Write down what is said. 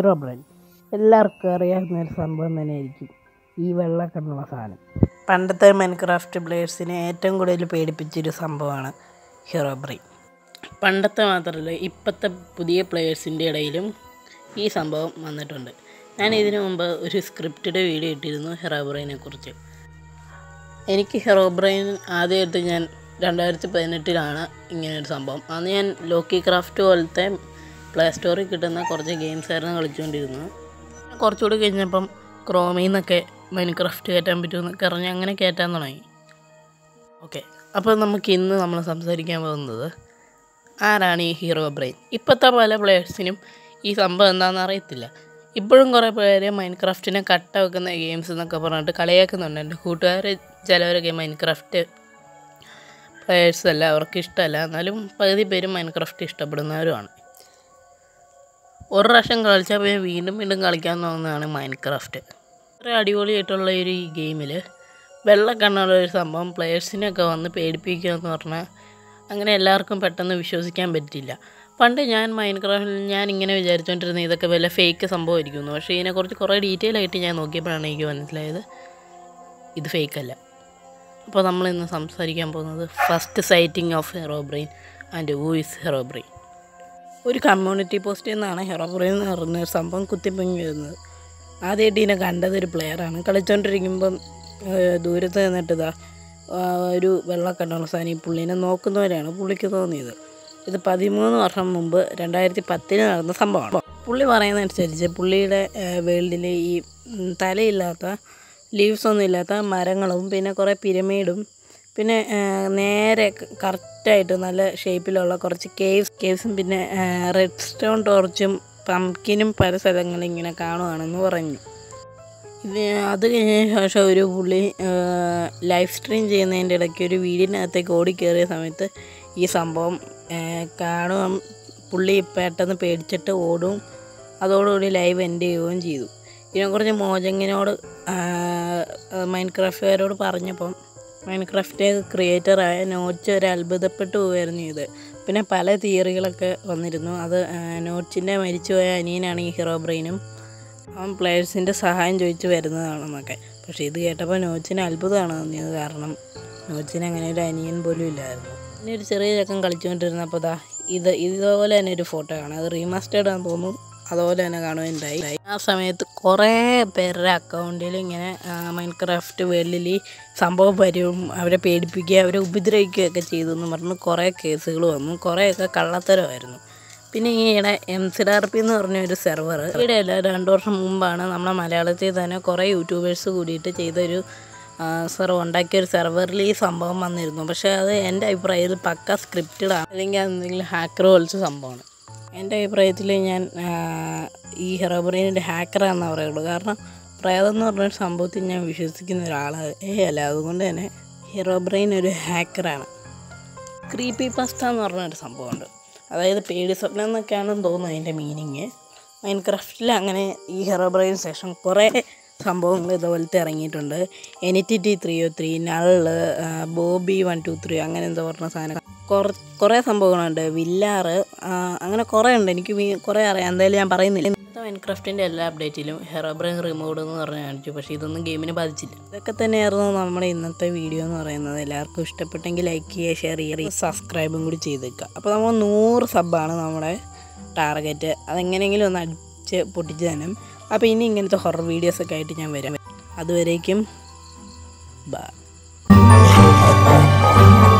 ഹീറോബ്രെയിൻ എല്ലാവർക്കും അറിയാവുന്നൊരു സംഭവം തന്നെയായിരിക്കും ഈ വെള്ള കണ്ണുള്ള സാധനം. പണ്ടത്തെ മൈൻക്രാഫ്റ്റ് പ്ലേയേഴ്സിനെ ഏറ്റവും കൂടുതൽ പേടിപ്പിച്ചൊരു സംഭവമാണ് ഹീറോബ്രെയിൻ. പണ്ടത്തെ മാത്രമല്ല, ഇപ്പോഴത്തെ പുതിയ പ്ലേയേഴ്സിൻ്റെ ഇടയിലും ഈ സംഭവം വന്നിട്ടുണ്ട്. ഞാൻ ഇതിനു മുമ്പ് ഒരു സ്ക്രിപ്റ്റഡ് വീഡിയോ ഇട്ടിരുന്നു ഹീറോബ്രെയിനെ കുറിച്ച്. എനിക്ക് ഹീറോബ്രെയിൻ ആദ്യമായിട്ട് ഞാൻ 2018 ഇങ്ങനൊരു സംഭവം. അന്ന് ഞാൻ ലോക്കി ക്രാഫ്റ്റ് പോലത്തെ പ്ലേ സ്റ്റോറിൽ കിട്ടുന്ന കുറച്ച് ഗെയിംസായിരുന്നു കളിച്ചുകൊണ്ടിരുന്നത്. കുറച്ചുകൂടി കഴിഞ്ഞപ്പം ക്രോമിൽ നിന്നൊക്കെ മൈൻക്രാഫ്റ്റ് കയറ്റാൻ പറ്റുമെന്നൊക്കെ അറിഞ്ഞ് അങ്ങനെ കയറ്റാൻ തുടങ്ങി. ഓക്കെ, അപ്പോൾ നമുക്ക് ഇന്ന് നമ്മൾ സംസാരിക്കാൻ പോകുന്നത് ആരാണ് ഈ ഹീറോബ്രെയിൻ. ഇപ്പോഴത്തെ പല പ്ലേയേഴ്സിനും ഈ സംഭവം എന്താണെന്ന് അറിയത്തില്ല. ഇപ്പോഴും കുറേ പേര് മൈൻക്രാഫ്റ്റിനെ കട്ട വെക്കുന്ന ഗെയിംസ് എന്നൊക്കെ പറഞ്ഞിട്ട് കളിയാക്കുന്നുണ്ട്. എൻ്റെ കൂട്ടുകാർ ചിലവരൊക്കെ മൈൻക്രാഫ്റ്റ് പ്ലേയേഴ്സല്ല, അവർക്ക് ഇഷ്ടമല്ല. എന്നാലും പകുതി പേരും മൈൻക്രാഫ്റ്റ് ഇഷ്ടപ്പെടുന്നവരുമാണ്. ഒരു പ്രാവശ്യം കളിച്ചാൽ പിന്നെ വീണ്ടും വീണ്ടും കളിക്കാൻ തോന്നുന്നതാണ് മൈൻക്രാഫ്റ്റ്. അത്ര അടിപൊളിയായിട്ടുള്ള ഒരു ഈ ഗെയിമിൽ വെള്ള കണ്ണുള്ളൊരു സംഭവം പ്ലേയേഴ്സിനെയൊക്കെ വന്ന് പേടിപ്പിക്കുക എന്ന് പറഞ്ഞാൽ അങ്ങനെ എല്ലാവർക്കും പെട്ടെന്ന് വിശ്വസിക്കാൻ പറ്റില്ല. പണ്ട് ഞാൻ മൈൻക്രാഫ്റ്റിൽ ഇങ്ങനെ വിചാരിച്ചുകൊണ്ടിരുന്നത് ഇതൊക്കെ വല്ല ഫേക്ക് സംഭവമായിരിക്കുന്നു. പക്ഷേ ഇതിനെക്കുറിച്ച് കുറേ ഡീറ്റെയിൽ ആയിട്ട് ഞാൻ നോക്കിയപ്പോഴാണ് എനിക്ക് മനസ്സിലായത് ഇത് ഫേക്കല്ല. അപ്പോൾ നമ്മളിന്ന് സംസാരിക്കാൻ പോകുന്നത് first sighting of Herobrine and who is Herobrine. ഒരു കമ്മ്യൂണിറ്റി പോസ്റ്റിൽ നിന്നാണ് ഹീറോബ്രെയിൻ എന്ന് പറഞ്ഞൊരു സംഭവം കുത്തിപ്പൊങ്ങി വരുന്നത്. ആദ്യമായിട്ട് ഇതിനെ കണ്ടതൊരു പ്ലെയറാണ്. കളിച്ചുകൊണ്ടിരിക്കുമ്പം ദൂരത്ത് നിന്നിട്ട് ഒരു വെള്ളക്കണ്ണുള്ള സാധനം ഈ പുള്ളീനെ നോക്കുന്നവരെയാണ് പുള്ളിക്ക് തോന്നിയത്. ഇത് 13 വർഷം മുമ്പ് 2010 നടന്ന സംഭവമാണ്. പുള്ളി പറയുന്നതനുസരിച്ച് പുള്ളിയുടെ വേൾഡിൽ ഈ തലയില്ലാത്ത ലീവ്സ് ഒന്നും ഇല്ലാത്ത മരങ്ങളും പിന്നെ കുറേ പിരമിഡും പിന്നെ നേരെ കറക്റ്റായിട്ട് നല്ല ഷേപ്പിലുള്ള കുറച്ച് കേവ്സും പിന്നെ റെഡ് സ്റ്റോൺ ടോർച്ചും പംകിനും പല സ്ഥലങ്ങളും ഇങ്ങനെ കാണുകയാണെന്ന് പറഞ്ഞു. അത് കഴിഞ്ഞ ശേഷം ഒരു പുള്ളി ലൈവ് സ്ട്രീം ചെയ്യുന്നതിൻ്റെ ഇടയ്ക്ക് ഒരു വീടിനകത്തേക്ക് ഓടിക്കയറിയ സമയത്ത് ഈ സംഭവം കാണുക പുള്ളി പെട്ടെന്ന് പേടിച്ചിട്ട് ഓടും. അതോടുകൂടി ലൈവ് എൻഡ് ചെയ്യുകയും ചെയ്തു. ഇതിനെക്കുറിച്ച് മോജങ്ങിനോട് മൈൻക്രാഫ്റ്റുകാരോട് പറഞ്ഞപ്പം മൈൻക്രാഫ്റ്റ് ക്രിയേറ്ററായ നോച്ച് ഒരു അത്ഭുതപ്പെട്ടു പോവുകയായിരുന്നു ഇത്. പിന്നെ പല തിയറികളൊക്കെ വന്നിരുന്നു. അത് നോച്ചിൻ്റെ മരിച്ചുപോയ അനിയനാണ് ഈ ഹീറോബ്രെയിനും അവൻ പ്ലേയേഴ്സിൻ്റെ സഹായം ചോദിച്ച് വരുന്നതാണെന്നൊക്കെ. പക്ഷേ ഇത് കേട്ടപ്പോൾ നോച്ചിന് അത്ഭുതമാണ് തോന്നിയത്. കാരണം നോച്ചിന് അങ്ങനെ ഒരു അനിയൻ പോലും ഇല്ലായിരുന്നു. പിന്നെ ഒരു ചെറിയ ചക്കം കളിച്ചുകൊണ്ടിരുന്നപ്പോൾ ഇതുപോലെ തന്നെ ഒരു ഫോട്ടോ കാണാം. അത് റീമാസ്റ്റേർഡ് ആണെന്ന് തോന്നുന്നു. അതുപോലെ തന്നെ കാണുകയുണ്ടായി. ആ സമയത്ത് കുറേ പേരുടെ അക്കൗണ്ടിൽ ഇങ്ങനെ മൈൻക്രാഫ്റ്റ് വേൾഡിൽ ഈ സംഭവം വരും, അവരെ പേടിപ്പിക്കുക, അവരെ ഉപദ്രവിക്കുകയൊക്കെ ചെയ്തു എന്ന് പറഞ്ഞ് കുറേ കേസുകൾ വന്നു. കുറേയൊക്കെ കള്ളത്തരമായിരുന്നു. പിന്നെ ഈയിടെ MCRP എന്ന് പറഞ്ഞൊരു സെർവർ ഈയിടെയല്ല 2 വർഷം മുമ്പാണ് നമ്മുടെ മലയാളത്തിൽ തന്നെ കുറേ യൂട്യൂബേഴ്സ് കൂടിയിട്ട് ചെയ്തൊരു ഉണ്ടാക്കിയൊരു സെർവറിൽ ഈ സംഭവം വന്നിരുന്നു. പക്ഷേ അത് എൻ്റെ അഭിപ്രായത്തിൽ പക്ക സ്ക്രിപ്റ്റഡാണ്, അല്ലെങ്കിൽ അതെന്തെങ്കിലും ഹാക്കർ പോലത്തെ സംഭവമാണ്. എൻ്റെ അഭിപ്രായത്തിൽ ഞാൻ ഈ ഹീറോബ്രെയിനിൻ്റെ ഹാക്കറാണെന്ന് പറയുള്ളൂ. കാരണം പ്രേതം എന്ന് പറഞ്ഞൊരു സംഭവത്തിൽ ഞാൻ വിശ്വസിക്കുന്ന ഒരാളല്ല. അതുകൊണ്ട് തന്നെ ഹീറോബ്രെയിൻ ഒരു ഹാക്കറാണ്. ക്രീപ്പി പാസ്റ്റ എന്ന് പറഞ്ഞൊരു സംഭവമുണ്ട്. അതായത് പേടി സ്വപ്നം എന്നൊക്കെയാണെന്ന് തോന്നുന്നു അതിൻ്റെ മീനിങ്. മൈൻക്രാഫ്റ്റിൽ അങ്ങനെ ഈ ഹീറോബ്രെയിൻ ശേഷം കുറേ സംഭവങ്ങൾ ഇതുപോലത്തെ ഇറങ്ങിയിട്ടുണ്ട്. NTT 303, നള്ള്, ബോബി 123 അങ്ങനെ എന്താ പറഞ്ഞ സാധനം കുറേ സംഭവങ്ങളുണ്ട്. വില്ലാറ് അങ്ങനെ കുറേ ഉണ്ട്. എനിക്ക് കുറേ അറിയാം. എന്തായാലും ഞാൻ പറയുന്നില്ല. ഇന്നത്തെ മൈൻക്രാഫ്റ്റിൻ്റെ എല്ലാ അപ്ഡേറ്റിലും ഹീറോബ്രെയിൻ റിമൂവ്ഡ് എന്ന് പറഞ്ഞ് കാണിച്ചു. പക്ഷേ ഇതൊന്നും ഗെയിമിന് ബാധിച്ചില്ല. ഇതൊക്കെ തന്നെയായിരുന്നു നമ്മുടെ ഇന്നത്തെ വീഡിയോ എന്ന് പറയുന്നത്. എല്ലാവർക്കും ഇഷ്ടപ്പെട്ടെങ്കിൽ ലൈക്ക് ചെയ്യുക, ഷെയർ ചെയ്യുക, സബ്സ്ക്രൈബും കൂടി ചെയ്തേക്കുക. അപ്പോൾ നമ്മൾ 100 സബ്ബാണ് നമ്മുടെ ടാർഗറ്റ്. അതെങ്ങനെയെങ്കിലും ഒന്ന് അടിച്ച് പൊട്ടിച്ച് തന്നെ. അപ്പോൾ ഇനി ഇങ്ങനത്തെ ഹൊറർ വീഡിയോസൊക്കെ ആയിട്ട് ഞാൻ വരാം. അതുവരേക്കും ബൈ.